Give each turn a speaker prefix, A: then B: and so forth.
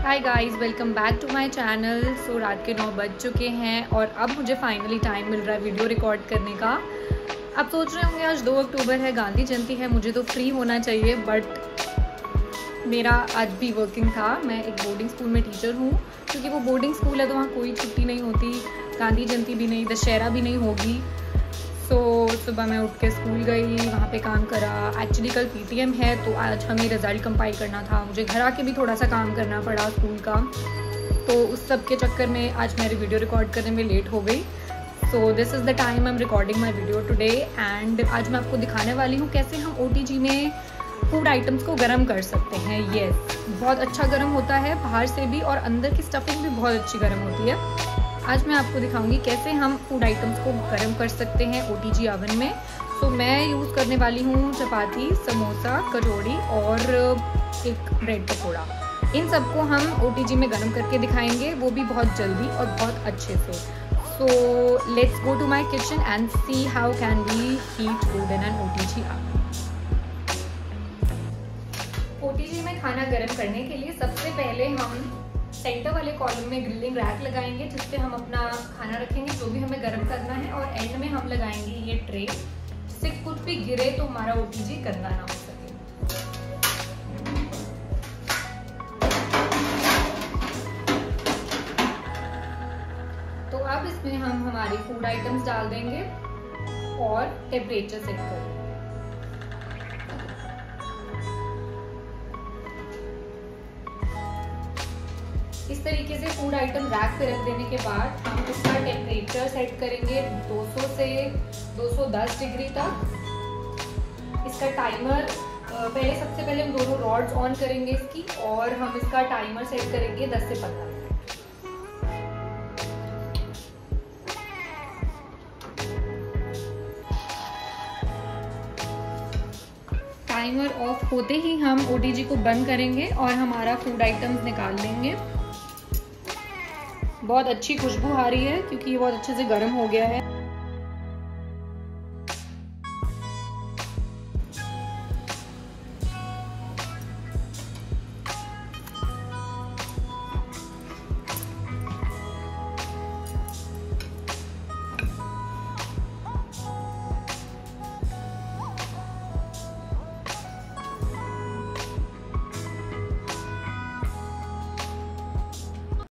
A: Hi guys, welcome back to my channel. So रात के 9 बज चुके हैं और अब मुझे फाइनली टाइम मिल रहा है वीडियो रिकॉर्ड करने का। आप सोच रहे होंगे आज 2 अक्टूबर है, गांधी जयंती है, मुझे तो फ्री होना चाहिए, बट मेरा आज भी वर्किंग था। मैं एक बोर्डिंग स्कूल में टीचर हूँ, क्योंकि वो बोर्डिंग स्कूल है तो वहाँ कोई छुट्टी नहीं होती, गांधी जयंती भी नहीं, दशहरा भी नहीं होगी। तो सुबह मैं उठ के स्कूल गई, वहाँ पे काम करा। एक्चुअली कल पीटीएम है तो आज हमें रिज़ल्ट कंपाइल करना था, मुझे घर आके भी थोड़ा सा काम करना पड़ा स्कूल का, तो उस सब के चक्कर में आज मेरी वीडियो रिकॉर्ड करने में लेट हो गई। So this is the time I am recording my video today. And आज मैं आपको दिखाने वाली हूँ कैसे हम ओटीजी में फूड आइटम्स को गर्म कर सकते हैं। येस, बहुत अच्छा गर्म होता है बाहर से भी, और अंदर की स्टफिंग भी बहुत अच्छी गर्म होती है। आज मैं आपको दिखाऊंगी कैसे हम फूड आइटम्स को गर्म कर सकते हैं ओटीजी ओवन में। तो मैं यूज़ करने वाली हूँ चपाती, समोसा, कचौड़ी और एक ब्रेड पकौड़ा। इन सबको हम ओटीजी में गर्म करके दिखाएंगे, वो भी बहुत जल्दी और बहुत अच्छे से। So let's go to my kitchen and see how can we heat food in an OTG oven. OTG में खाना गर्म करने के लिए सबसे पहले हम सेंटर वाले कॉलम में ग्रिलिंग रैक लगाएंगे, जिस पे हम अपना खाना रखेंगे जो भी हमें गर्म करना है, और एंड में हम लगाएंगे ये ट्रे, जिससे कुछ भी गिरे तो हमारा ओटीजी गंदा ना हो सके। तो अब इसमें हम हमारी फूड आइटम्स डाल देंगे और टेम्परेचर सेट करेंगे। इस तरीके से फूड आइटम रैक पे रख देने के बाद हम इसका टेम्परेचर सेट करेंगे 200 से 210 डिग्री तक। इसका टाइमर पहले सबसे पहले हम दोनों रॉड्स ऑन करेंगे इसकी, और हम इसका टाइमर सेट करेंगे 10 से 15 मिनट। टाइमर ऑफ होते ही हम ओटीजी को बंद करेंगे और हमारा फूड आइटम्स निकाल लेंगे। बहुत अच्छी खुशबू आ रही है क्योंकि ये बहुत अच्छे से गर्म हो गया है।